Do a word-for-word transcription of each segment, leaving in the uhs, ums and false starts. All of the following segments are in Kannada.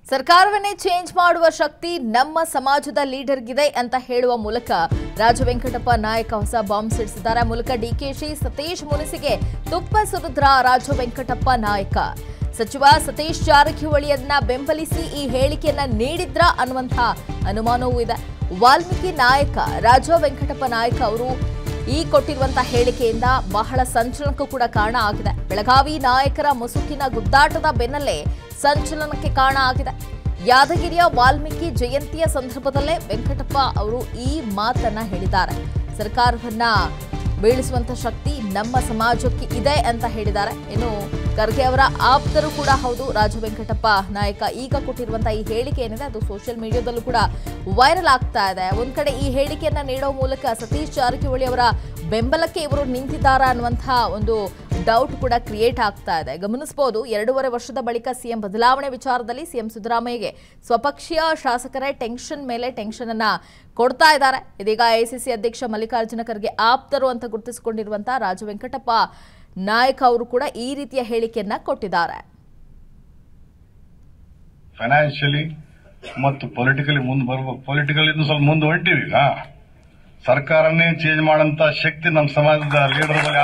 ಸರ್ಕಾರವನ್ನೇ ಚೇಂಜ್ ಮಾಡುವ ಶಕ್ತಿ ನಮ್ಮ ಸಮಾಜದ ಲೀಡರ್ಗಿದೆ ಅಂತ ಹೇಳುವ ಮೂಲಕ ರಾಜ ವೆಂಕಟಪ್ಪ ನಾಯಕ ಹೊಸ ಬಾಂಬ್ ಸಿಡಿಸಿದ್ದಾರೆ. ಮೂಲಕ ಡಿಕೆಶಿ ಸತೀಶ್ ಮುನಿಸಿಗೆ ತುಪ್ಪ ಸುರಿದ್ರ ರಾಜ ವೆಂಕಟಪ್ಪ ನಾಯಕ. ಸಚಿವ ಸತೀಶ್ ಜಾರಕಿಹೊಳಿಯನ್ನ ಬೆಂಬಲಿಸಿ ಈ ಹೇಳಿಕೆಯನ್ನ ನೀಡಿದ್ರ ಅನ್ನುವಂಥ ಅನುಮಾನವೂ ಇದೆ. ವಾಲ್ಮೀಕಿ ನಾಯಕ ರಾಜ ವೆಂಕಟಪ್ಪ ನಾಯಕ ಅವರು ಈ ಕೊಟ್ಟಿರುವಂತಹ ಹೇಳಿಕೆಯಿಂದ ಬಹಳ ಸಂಚಲನಕ್ಕೂ ಕೂಡ ಕಾರಣ ಆಗಿದೆ. ಬೆಳಗಾವಿ ನಾಯಕರ ಮುಸುಕಿನ ಗುದ್ದಾಟದ ಬೆನ್ನಲ್ಲೇ ಸಂಚಲನಕ್ಕೆ ಕಾರಣ ಆಗಿದೆ. ಯಾದಗಿರಿಯ ವಾಲ್ಮೀಕಿ ಜಯಂತಿಯ ಸಂದರ್ಭದಲ್ಲೇ ವೆಂಕಟಪ್ಪ ಅವರು ಈ ಮಾತನ್ನ ಹೇಳಿದ್ದಾರೆ. ಸರ್ಕಾರವನ್ನ ಬೀಳಿಸುವಂತ ಶಕ್ತಿ ನಮ್ಮ ಸಮಾಜಕ್ಕೆ ಇದೆ ಅಂತ ಹೇಳಿದ್ದಾರೆ. ಇನ್ನು ಖರ್ಗೆ ಅವರ ಆಪ್ತರು ಕೂಡ ಹೌದು ರಾಜ ವೆಂಕಟಪ್ಪ ನಾಯಕ. ಈಗ ಕೊಟ್ಟಿರುವಂತಹ ಈ ಹೇಳಿಕೆ ಏನಿದೆ ಅದು ಸೋಷಿಯಲ್ ಮೀಡಿಯಾದಲ್ಲೂ ಕೂಡ ವೈರಲ್ ಆಗ್ತಾ ಇದೆ. ಒಂದ್ ಕಡೆ ಈ ಹೇಳಿಕೆಯನ್ನ ನೀಡೋ ಮೂಲಕ ಸತೀಶ್ ಜಾರಕಿಹೊಳಿ ಅವರ ಬೆಂಬಲಕ್ಕೆ ಇವರು ನಿಂತಿದ್ದಾರಾ ಅನ್ನುವಂತಹ ಒಂದು ಡೌಟ್ ಕೂಡ ಕ್ರಿಯೇಟ್ ಆಗ್ತಾ ಇದೆ. ಗಮನಿಸಬಹುದು, ಎರಡೂವರೆ ವರ್ಷದ ಬಳಿಕ ಸಿಎಂ ಬದಲಾವಣೆ ವಿಚಾರದಲ್ಲಿ ಸಿಎಂ ಸಿದ್ದರಾಮಯ್ಯಗೆ ಸ್ವಪಕ್ಷೀಯ ಶಾಸಕರೇ ಟೆನ್ಷನ್ ಮೇಲೆ ಟೆನ್ಷನ್ ಅನ್ನ ಕೊಡ್ತಾ ಇದ್ದಾರೆ. ಇದೀಗ ಎಐಸಿಸಿ ಅಧ್ಯಕ್ಷ ಮಲ್ಲಿಕಾರ್ಜುನ ಖರ್ಗೆ ಆಪ್ತರು ಅಂತ ಗುರುತಿಸಿಕೊಂಡಿರುವಂತಹ ರಾಜ ವೆಂಕಟಪ್ಪ ನಾಯಕ ಅವರು ಕೂಡ ಈ ರೀತಿಯ ಹೇಳಿಕೆಯನ್ನ ಕೊಟ್ಟಿದ್ದಾರೆ. ಫೈನಾನ್ಷಿಯಲಿ ಮತ್ತು ಪೊಲಿಟಿಕಲಿ ಮುಂದೆ ಬರ್ಬೇಕು. ಪೊಲಿಟಿಕಲ್ ಇನ್ನು ಸ್ವಲ್ಪ ಮುಂದೆ ಹೊಂಟಿವಿ. ಈಗ ಸರ್ಕಾರನೇ ಚೇಂಜ್ ಮಾಡಂತ ಶಕ್ತಿ ನಮ್ಮ ಸಮಾಜದ ಲೀಡರ್ ಬಳಿ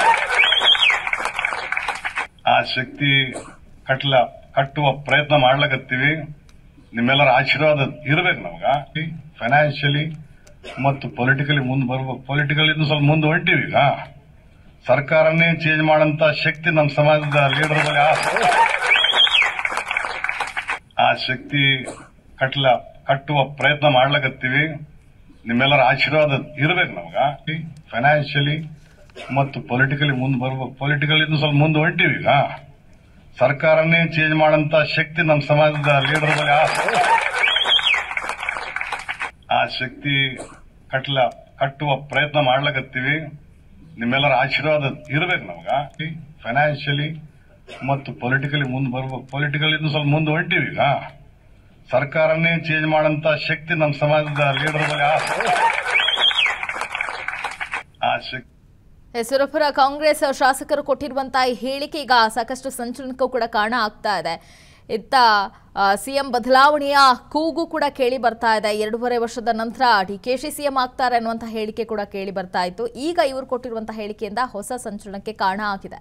ಆ ಶಕ್ತಿ ಕಟ್ಲ ಕಟ್ಟುವ ಪ್ರಯತ್ನ ಮಾಡ್ಲಕತ್ತೀವಿ. ನಿಮ್ಮೆಲ್ಲರ ಆಶೀರ್ವಾದ ಇರ್ಬೇಕು ನಮಗ. ಫೈನಾನ್ಷಿಯಲಿ ಮತ್ತು ಪೊಲಿಟಿಕಲಿ ಮುಂದೆ ಬರ್ಬೇಕು. ಪೊಲಿಟಿಕಲ್ ಇನ್ನು ಸ್ವಲ್ಪ ಮುಂದೆ ಹೊಂಟಿವಿ. ಈಗ ಸರ್ಕಾರನೇ ಚೇಂಜ್ ಮಾಡಂತ ಶಕ್ತಿ ನಮ್ಮ ಸಮಾಜದ ಲೀಡರ್ ಬಳಿ ಆ ಶಕ್ತಿ ಕಟ್ಲ ಕಟ್ಟುವ ಪ್ರಯತ್ನ ಮಾಡ್ಲಕತ್ತೀವಿ. ನಿಮ್ಮೆಲ್ಲರ ಆಶೀರ್ವಾದ ಇರ್ಬೇಕು ನಮಗ. ಫೈನಾನ್ಷಿಯಲಿ ಮತ್ತು ಪೊಲಿಟಿಕಲಿ ಮುಂದೆ ಬರ್ಬೇಕು. ಪೊಲಿಟಿಕಲ್ ಇನ್ನು ಸ್ವಲ್ಪ ಮುಂದೆ ಹೊಂಟಿವಿ. ಈಗ ಸರ್ಕಾರನೇ ಚೇಂಜ್ ಮಾಡಂತ ಶಕ್ತಿ ನಮ್ಮ ಸಮಾಜದ ಲೀಡರ್ ಬಳಿ ಆ ಶಕ್ತಿ ಕಟ್ಲ ಕಟ್ಟುವ ಪ್ರಯತ್ನ ಮಾಡ್ಲಕತ್ತೀವಿ. ನಿಮ್ಮೆಲ್ಲರ ಆಶೀರ್ವಾದ ಇರ್ಬೇಕು ನಮಗ. ಫೈನಾನ್ಷಿಯಲಿ ಮತ್ತು ಪೊಲಿಟಿಕಲಿ ಮುಂದೆ ಬರ್ಬೇಕು. ಪೊಲಿಟಿಕಲ್ ಇನ್ನು ಸ್ವಲ್ಪ ಮುಂದೆ ಹೊಂಟಿವಿ. ಈಗ ಸರ್ಕಾರನೇ ಚೇಂಜ್ ಮಾಡಂತ ಶಕ್ತಿ ನಮ್ಮ ಸಮಾಜದ ಲೀಡರ್ ಬಳಿ ಆ ಶಕ್ತಿ. ಹೆಸರುಪುರ ಕಾಂಗ್ರೆಸ್ ಶಾಸಕರು ಕೊಟ್ಟಿರುವಂತಹ ಹೇಳಿಕೆ ಈಗ ಸಾಕಷ್ಟು ಸಂಚಲನಕ್ಕೂ ಕೂಡ ಕಾರಣ ಆಗ್ತಾ ಇದೆ. ಇತ್ತ ಸಿಎಂ ಬದಲಾವಣೆಯ ಕೂಗು ಕೂಡ ಕೇಳಿ ಬರ್ತಾ ಇದೆ. ಎರಡೂವರೆ ವರ್ಷದ ನಂತರ ಡಿಕೆಶಿ ಸಿಎಂ ಆಗ್ತಾರೆ ಅನ್ನುವಂತಹ ಹೇಳಿಕೆ ಕೂಡ ಕೇಳಿ ಬರ್ತಾ ಇತ್ತು. ಈಗ ಇವರು ಕೊಟ್ಟಿರುವಂತಹ ಹೇಳಿಕೆಯಿಂದ ಹೊಸ ಸಂಚಲನಕ್ಕೆ ಕಾರಣ ಆಗಿದೆ.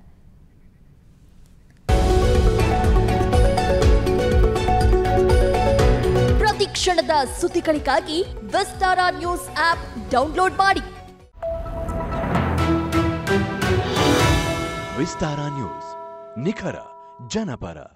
ಪ್ರತಿ ಕ್ಷಣದ ಸುದ್ದಿಗಳಿಗಾಗಿ ವಿಸ್ತಾರ ನ್ಯೂಸ್ ಆಪ್ ಡೌನ್ಲೋಡ್ ಮಾಡಿ. ವಿಸ್ತಾರ ನ್ಯೂಸ್, ನಿಖರ ಜನಪರ.